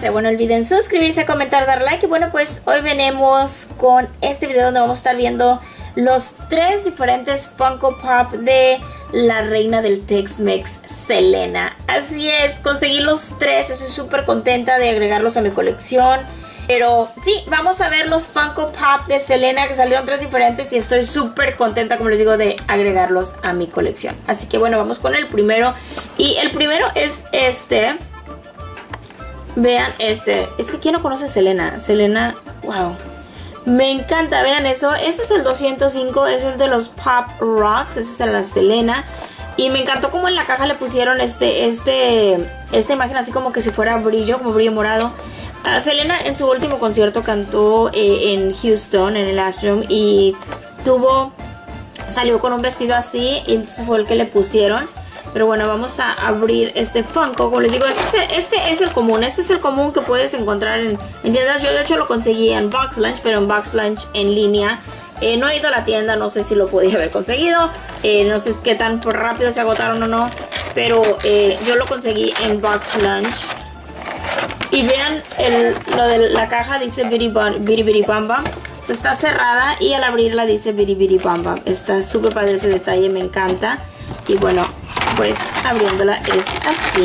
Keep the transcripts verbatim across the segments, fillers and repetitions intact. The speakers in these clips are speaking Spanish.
Pero bueno, no olviden suscribirse, comentar, dar like. Y bueno, pues hoy venimos con este video donde vamos a estar viendo los tres diferentes Funko Pop de la reina del Tex-Mex, Selena. Así es, conseguí los tres, estoy súper contenta de agregarlos a mi colección. Pero sí, vamos a ver los Funko Pop de Selena, que salieron tres diferentes y estoy súper contenta, como les digo, de agregarlos a mi colección. Así que bueno, vamos con el primero. Y el primero es este. Vean este. Es que ¿quién no conoce a Selena? Selena, wow. Me encanta, vean eso. Este es el doscientos cinco, es el de los Pop Rocks. Ese es el de la Selena. Y me encantó como en la caja le pusieron este, este, esta imagen así como que si fuera brillo, como brillo morado. Uh, Selena en su último concierto cantó eh, en Houston, en el Astrodome, y tuvo, salió con un vestido así, y entonces fue el que le pusieron. Pero bueno, vamos a abrir este Funko. Como les digo, este, este es el común, este es el común que puedes encontrar en, en tiendas. Yo de hecho lo conseguí en Box Lunch, pero en Box Lunch en línea. Eh, no he ido a la tienda, no sé si lo podía haber conseguido, eh, no sé qué tan rápido se agotaron o no, pero eh, yo lo conseguí en Box Lunch. Y vean, el, lo de la caja dice Bidi Bidi Bam Bam. O sea, está cerrada y al abrirla dice Bidi Bidi Bam Bam. Está súper padre ese detalle, me encanta. Y bueno, pues abriéndola es así.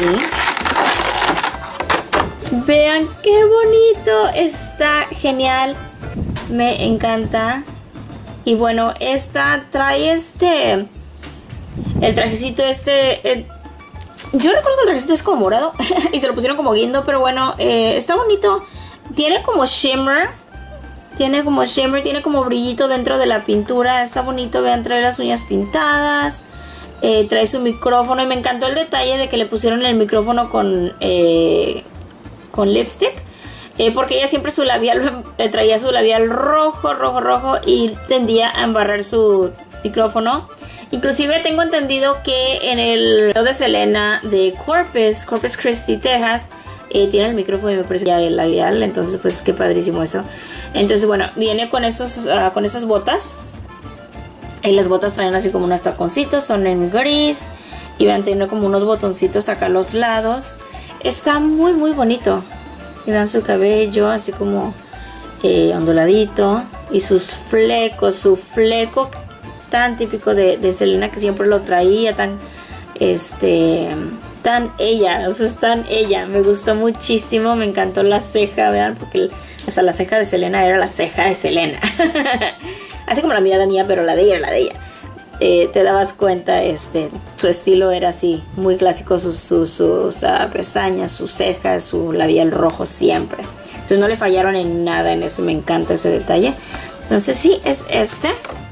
Vean qué bonito, está genial, me encanta. Y bueno, esta trae este, el trajecito este, el, yo recuerdo que el trajecito es como morado y se lo pusieron como guindo, pero bueno, eh, está bonito. Tiene como shimmer, tiene como shimmer, tiene como brillito dentro de la pintura, está bonito. Vean, trae las uñas pintadas, eh, trae su micrófono y me encantó el detalle de que le pusieron el micrófono con, eh, con lipstick. Eh, porque ella siempre su labial, eh, traía su labial rojo, rojo, rojo y tendía a embarrar su micrófono. Inclusive tengo entendido que en el video de Selena de Corpus, Corpus Christi, Texas, eh, tiene el micrófono y me parece ya el labial. Entonces pues qué padrísimo eso. Entonces bueno, viene con, estos, uh, con estas botas. Y las botas traen así como unos taconcitos, son en gris. Y vean, tiene como unos botoncitos acá a los lados. Está muy muy bonito. Miren su cabello así como eh, onduladito. Y sus flecos, su fleco tan típico de, de Selena, que siempre lo traía, tan este tan ella, o sea, es tan ella. Me gustó muchísimo, me encantó la ceja, vean, porque el, o sea, la ceja de Selena era la ceja de Selena. Así como la mía de mía, pero la de ella era la de ella. Eh, te dabas cuenta, este, su estilo era así, muy clásico, sus, sus, sus uh, pestañas, sus cejas, su labial rojo siempre. Entonces no le fallaron en nada en eso, me encanta ese detalle. Entonces sí, es este.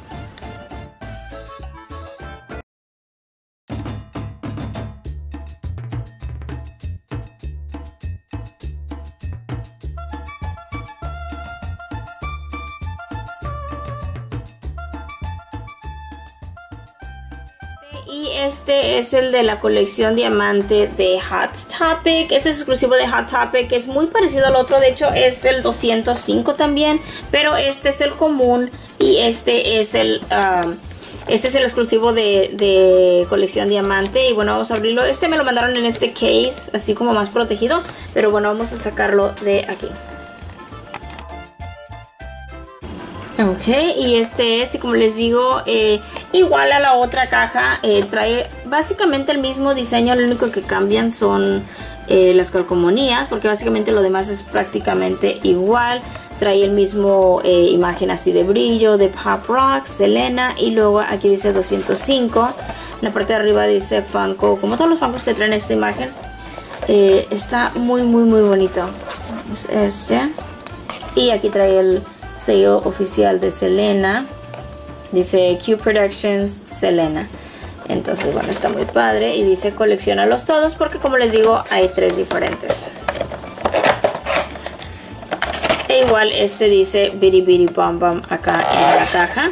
Y este es el de la colección diamante de Hot Topic. Este es exclusivo de Hot Topic. Es muy parecido al otro. De hecho es el doscientos cinco también. Pero este es el común. Y este es el... Um, este es el exclusivo de, de colección diamante. Y bueno, vamos a abrirlo. Este me lo mandaron en este case, así como más protegido. Pero bueno, vamos a sacarlo de aquí. Ok, y este es, y como les digo, eh, igual a la otra caja, eh, trae básicamente el mismo diseño, lo único que cambian son eh, las calcomanías, porque básicamente lo demás es prácticamente igual. Trae el mismo eh, imagen así de brillo, de Pop Rocks, Selena, y luego aquí dice doscientos cinco, en la parte de arriba dice Funko, como todos los Funkos que traen esta imagen. Eh, está muy muy muy bonito, es este, y aquí trae el sello oficial de Selena, dice Q Productions Selena. Entonces bueno, está muy padre y dice colecciónalos todos, porque como les digo hay tres diferentes. E igual este dice Bidi Bidi Bam Bam acá en la caja.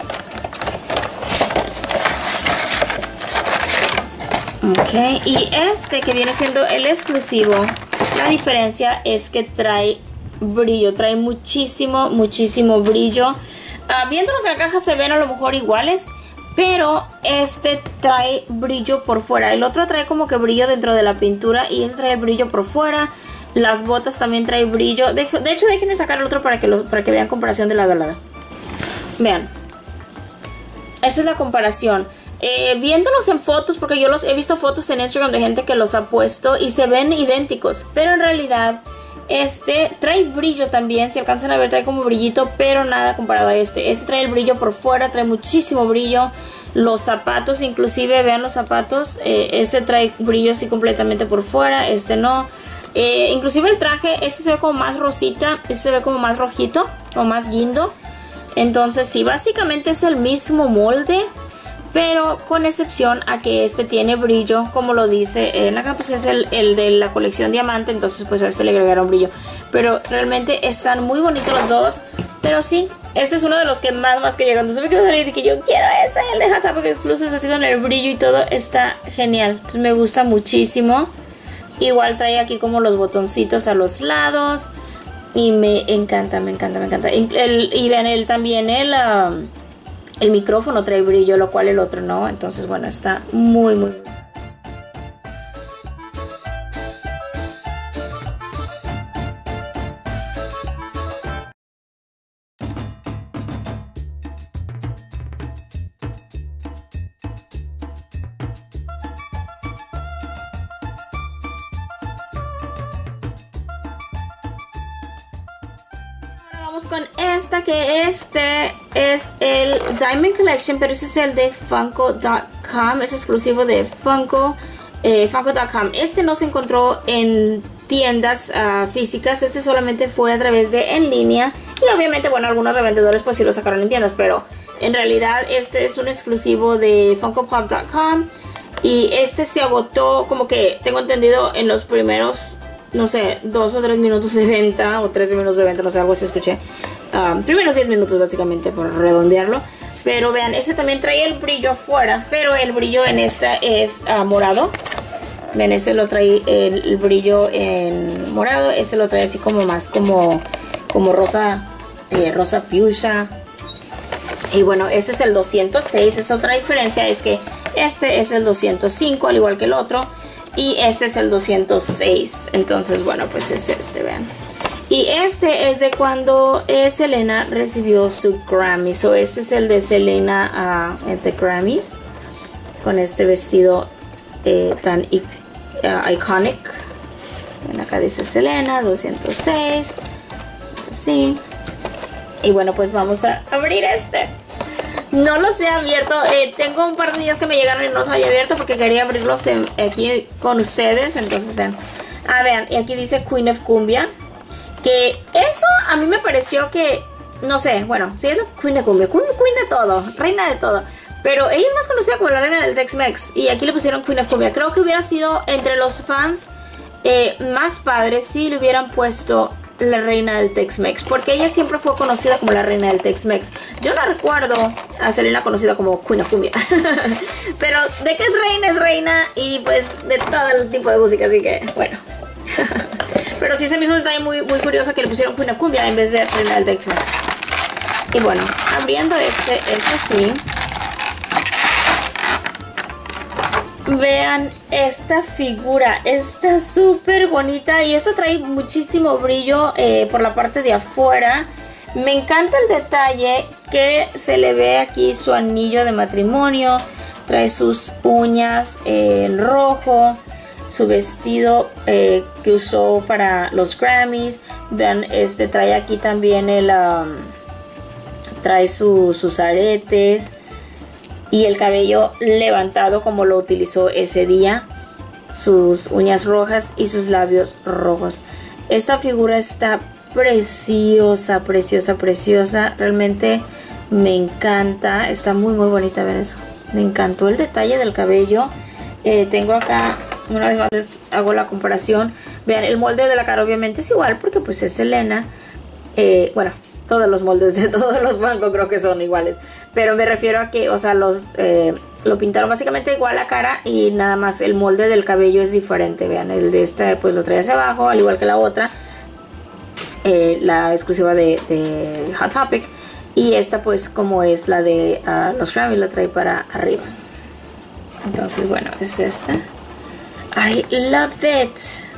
Ok, y este que viene siendo el exclusivo, la diferencia es que trae brillo, trae muchísimo, muchísimo brillo. Uh, viéndolos en la caja se ven a lo mejor iguales, pero este trae brillo por fuera. El otro trae como que brillo dentro de la pintura y este trae brillo por fuera. Las botas también trae brillo. De, de hecho, déjenme sacar el otro para que, los, para que vean comparación de lado a lado. Vean. Esa es la comparación. Eh, viéndolos en fotos, porque yo los he visto fotos en Instagram de gente que los ha puesto y se ven idénticos. Pero en realidad, este trae brillo también. Si alcanzan a ver, trae como brillito, pero nada comparado a este. Este trae el brillo por fuera, trae muchísimo brillo. Los zapatos, inclusive, vean los zapatos. Eh, este trae brillo así completamente por fuera, este no. Eh, inclusive el traje, este se ve como más rosita, este se ve como más rojito o más guindo. Entonces sí, básicamente es el mismo molde, pero con excepción a que este tiene brillo, como lo dice en acá, pues es el, el de la colección diamante, entonces pues a este le agregaron brillo. Pero realmente están muy bonitos los dos, pero sí, este es uno de los que más más que llegan. Entonces me quedo salir de que yo quiero ese, el de Hot Topic Exclusive, así con el brillo y todo, está genial. Entonces me gusta muchísimo. Igual trae aquí como los botoncitos a los lados. Y me encanta, me encanta, me encanta. El, y vean, el, también el, um, el micrófono trae brillo, lo cual el otro no. Entonces, bueno, está muy, muy... Vamos con esta, que este es el Diamond Collection, pero ese es el de Funko punto com, es exclusivo de Funko, eh, Funko punto com. Este no se encontró en tiendas uh, físicas, este solamente fue a través de en línea, y obviamente, bueno, algunos revendedores pues sí lo sacaron en tiendas, pero en realidad este es un exclusivo de Funko punto com, y este se agotó, como que tengo entendido, en los primeros, no sé, dos o tres minutos de venta, o tres minutos de venta, no sé, algo así escuché. Um, primeros diez minutos básicamente, por redondearlo. Pero vean, este también trae el brillo afuera, pero el brillo en esta es uh, morado. Ven, este lo trae el, el brillo en morado, este lo trae así como más como, como rosa, eh, rosa fuchsia. Y bueno, este es el doscientos seis, es otra diferencia, es que este es el doscientos cinco, al igual que el otro. Y este es el doscientos seis. Entonces, bueno, pues es este, vean. Y este es de cuando eh, Selena recibió su Grammy. So, este es el de Selena uh, de Grammys. Con este vestido eh, tan uh, iconic. Ven, acá dice Selena, doscientos seis. Así. Y bueno, pues vamos a abrir este. No los he abierto, eh, tengo un par de días que me llegaron y no los había abierto porque quería abrirlos en, aquí con ustedes. Entonces vean, ah, vean, y aquí dice Queen of Cumbia, que eso a mí me pareció que, no sé, bueno, sí es la Queen de Cumbia, Queen, Queen de todo, reina de todo, pero ella es más conocida como la reina del Tex-Mex, y aquí le pusieron Queen of Cumbia. Creo que hubiera sido entre los fans eh, más padres si le hubieran puesto la reina del Tex-Mex, porque ella siempre fue conocida como la reina del Tex-Mex. Yo la recuerdo a Selena conocida como Queen of Cumbia. Pero de que es reina, es reina, y pues de todo el tipo de música, así que bueno. Pero sí se me hizo un detalle muy, muy curioso que le pusieron Queen of Cumbia en vez de reina del Tex-Mex. Y bueno, abriendo este, es así. Vean esta figura, está súper bonita, y esto trae muchísimo brillo eh, por la parte de afuera. Me encanta el detalle que se le ve aquí su anillo de matrimonio, trae sus uñas eh, en rojo, su vestido eh, que usó para los Grammys. Vean, este trae aquí también el um, trae su, sus aretes y el cabello levantado como lo utilizó ese día, sus uñas rojas y sus labios rojos. Esta figura está preciosa, preciosa, preciosa. Realmente me encanta, está muy muy bonita. Ver eso, me encantó el detalle del cabello. eh, tengo acá, una vez más hago la comparación. Vean, el molde de la cara obviamente es igual porque pues es Selena. eh, bueno, todos los moldes de todos los bancos creo que son iguales, pero me refiero a que, o sea, los eh, lo pintaron básicamente igual la cara, y nada más el molde del cabello es diferente. Vean, el de esta pues lo trae hacia abajo, al igual que la otra, eh, la exclusiva de, de Hot Topic, y esta pues como es la de uh, los Grammy, la trae para arriba. Entonces bueno, es esta. I love it.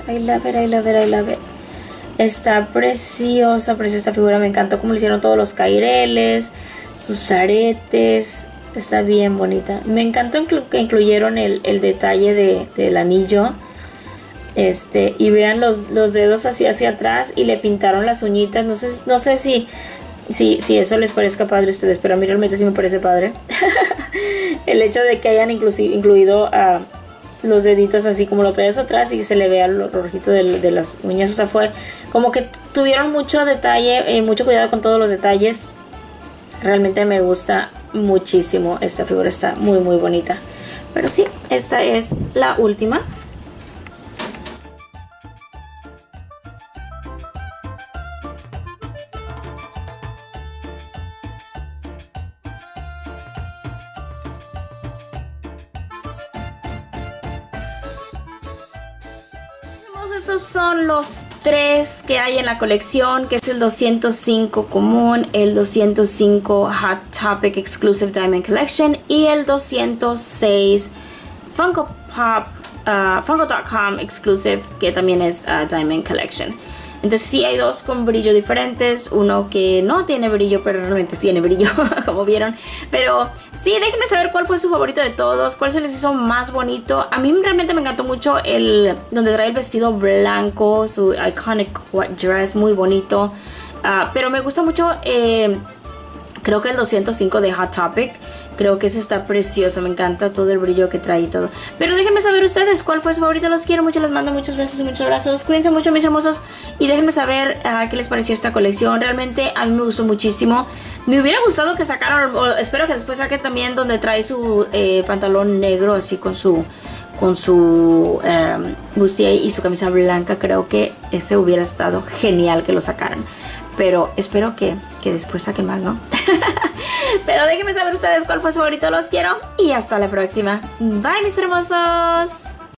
I love it, I love it, I love it. Está preciosa, preciosa esta figura. Me encantó cómo le hicieron todos los caireles, sus aretes. Está bien bonita. Me encantó inclu que incluyeron el, el detalle de, del anillo. Este, y vean los, los dedos así hacia atrás y le pintaron las uñitas. No sé, no sé si, si, si eso les parezca padre a ustedes, pero a mí realmente sí me parece padre. El hecho de que hayan incluido a... Uh, los deditos así como lo traes atrás y se le vea el rojito de, de las uñas. O sea, fue como que tuvieron mucho detalle, eh, mucho cuidado con todos los detalles. Realmente me gusta muchísimo. Esta figura está muy muy bonita. Pero sí, esta es la última. Estos son los tres que hay en la colección, que es el doscientos cinco común, el doscientos cinco Hot Topic Exclusive Diamond Collection y el doscientos seis Funko Pop, uh, Funko punto com Exclusive, que también es uh, Diamond Collection. Entonces sí hay dos con brillo diferentes, uno que no tiene brillo, pero realmente tiene brillo, como vieron. Pero sí, déjenme saber cuál fue su favorito de todos, cuál se les hizo más bonito. A mí realmente me encantó mucho el donde trae el vestido blanco, su iconic dress, muy bonito. Uh, pero me gusta mucho, eh, creo que el doscientos cinco de Hot Topic. Creo que ese está precioso, me encanta todo el brillo que trae y todo. Pero déjenme saber ustedes cuál fue su favorito. Los quiero mucho, les mando muchos besos y muchos abrazos. Cuídense mucho, mis hermosos. Y déjenme saber uh, qué les pareció esta colección. Realmente a mí me gustó muchísimo. Me hubiera gustado que sacaran, o espero que después saquen también donde trae su eh, pantalón negro, así con su con su um, bustier y su camisa blanca. Creo que ese hubiera estado genial que lo sacaran. Pero espero que, que después saquen más, ¿no? Pero déjenme saber ustedes cuál fue su favorito. Los quiero y hasta la próxima. Bye, mis hermosos.